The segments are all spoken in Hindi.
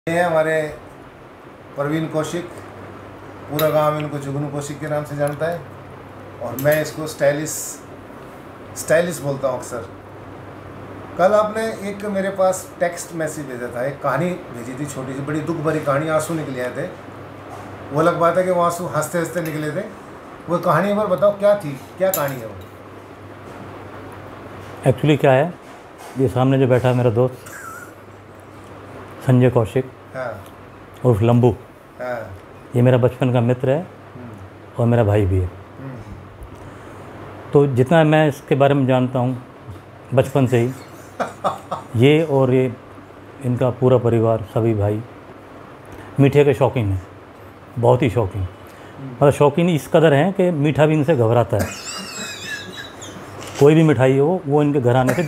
ये हमारे प्रवीण कौशिक, पूरा गांव इनको जुगनू कौशिक के नाम से जानता है और मैं इसको स्टाइलिश बोलता हूँ अक्सर। कल आपने एक मेरे पास टेक्स्ट मैसेज भेजा था, एक कहानी भेजी थी छोटी सी, बड़ी दुख भरी कहानी, आंसू निकले आए थे। वो अलग बात है कि वो आंसू हंसते हंसते निकले थे। वो कहानी एक बार बताओ क्या थी, क्या कहानी है वो? एक्चुअली क्या है, ये सामने जो बैठा है मेरा दोस्त संजय कौशिक उर्फ लंबू, ये मेरा बचपन का मित्र है और मेरा भाई भी है। तो जितना मैं इसके बारे में जानता हूँ बचपन से ही, ये और ये इनका पूरा परिवार, सभी भाई मीठे के शौकीन हैं, बहुत ही शौकीन। मतलब शौकीन इस कदर हैं कि मीठा भी इनसे घबराता है। कोई भी मिठाई हो वो इनके घर आने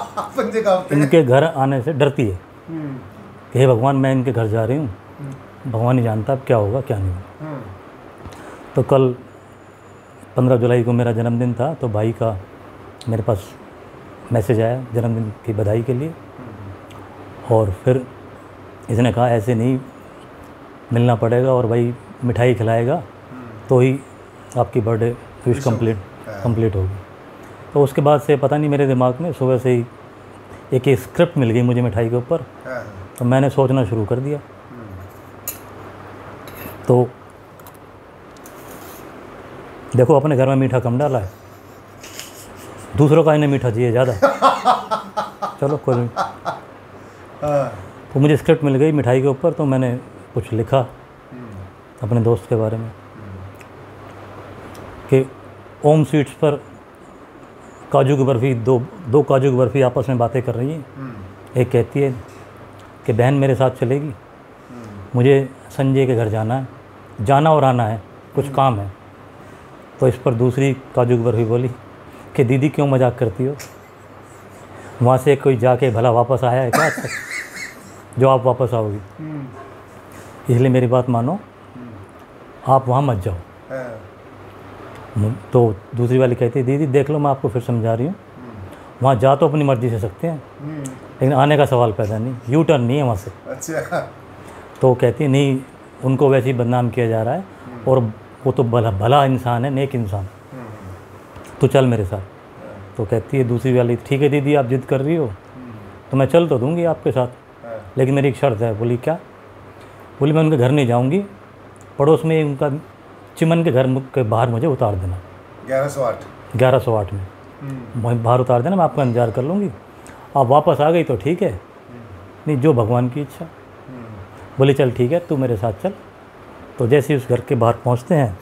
से डरती है कि हे भगवान, मैं इनके घर जा रही हूँ, भगवान ही जानता अब क्या होगा क्या नहीं होगा। तो कल 15 जुलाई को मेरा जन्मदिन था, तो भाई का मेरे पास मैसेज आया जन्मदिन की बधाई के लिए। और फिर इसने कहा ऐसे नहीं मिलना पड़ेगा और भाई मिठाई खिलाएगा तो ही आपकी बर्थडे विश कंप्लीट होगी। तो उसके बाद से पता नहीं मेरे दिमाग में सुबह से ही एक स्क्रिप्ट मिल गई मुझे मिठाई के ऊपर। तो मैंने सोचना शुरू कर दिया। तो देखो, अपने घर में मीठा कम डाला है, दूसरों का इन्हें मीठा चाहिए ज़्यादा। चलो कोई नहीं। तो मुझे स्क्रिप्ट मिल गई मिठाई के ऊपर, तो मैंने कुछ लिखा अपने दोस्त के बारे में कि ओम स्वीट्स पर काजू की बर्फ़ी, दो काजू की बर्फ़ी आपस में बातें कर रही हैं। एक कहती है कि बहन मेरे साथ चलेगी, मुझे संजय के घर जाना और आना है, कुछ काम है। तो इस पर दूसरी काजू की बर्फ़ी बोली कि दीदी क्यों मजाक करती हो, वहाँ से कोई जाके भला वापस आया है क्या जो आप वापस आओगी, इसलिए मेरी बात मानो, आप वहाँ मत जाओ। तो दूसरी वाली कहती है दीदी देख लो, मैं आपको फिर समझा रही हूँ, वहाँ जा तो अपनी मर्ज़ी से सकते हैं लेकिन आने का सवाल पैदा नहीं, यू टर्न नहीं है वहाँ से। अच्छा। तो कहती है नहीं, उनको वैसे ही बदनाम किया जा रहा है और वो तो भला इंसान है, नेक इंसान, तो चल मेरे साथ। तो कहती है दूसरी वाली ठीक है दीदी, आप जिद कर रही हो तो मैं चल तो दूँगी आपके साथ, लेकिन मेरी एक शर्त है। बोली क्या? बोली मैं उनके घर नहीं जाऊँगी, पड़ोस में उनका चिमन के घर के बाहर मुझे उतार देना 1108 में वहीं बाहर उतार देना, मैं आपका इंतज़ार कर लूँगी, आप वापस आ गई तो ठीक है, नहीं जो भगवान की इच्छा। बोली चल ठीक है, तू मेरे साथ चल। तो जैसे ही उस घर के बाहर पहुँचते हैं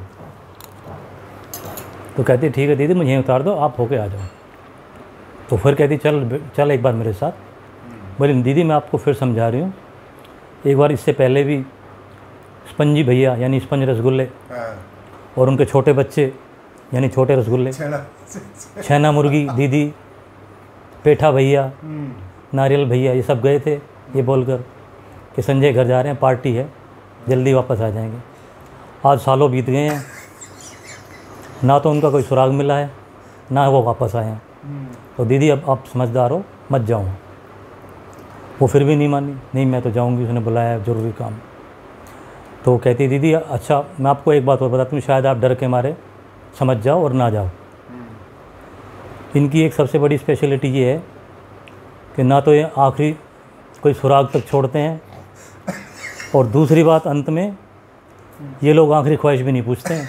तो कहती ठीक है दीदी मुझे यहीं उतार दो, आप होके आ जाओ। तो फिर कहती चल एक बार मेरे साथ। बोली दीदी मैं आपको फिर समझा रही हूँ, एक बार इससे पहले भी स्पंजी भैया यानी स्पंज रसगुल्ले और उनके छोटे बच्चे यानी छोटे रसगुल्ले, छैना मुर्गी दीदी, पेठा भैया, नारियल भैया, ये सब गए थे ये बोलकर कि संजय घर जा रहे हैं, पार्टी है, जल्दी वापस आ जाएंगे। आज सालों बीत गए हैं, ना तो उनका कोई सुराग मिला है ना वो वापस आए हैं। तो दीदी अब आप समझदार हो, मत जाओ। वो फिर भी नहीं मानी, नहीं मैं तो जाऊंगी, उसने बुलाया है ज़रूरी काम। तो कहती दीदी अच्छा मैं आपको एक बात और बताती हूँ, शायद आप डर के मारे समझ जाओ और ना जाओ। इनकी एक सबसे बड़ी स्पेशलिटी ये है कि ना तो ये आखिरी कोई सुराग तक छोड़ते हैं, और दूसरी बात अंत में ये लोग आखिरी ख्वाहिश भी नहीं पूछते हैं।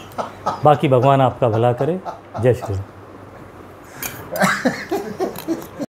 बाकी भगवान आपका भला करे। जय श्री राम।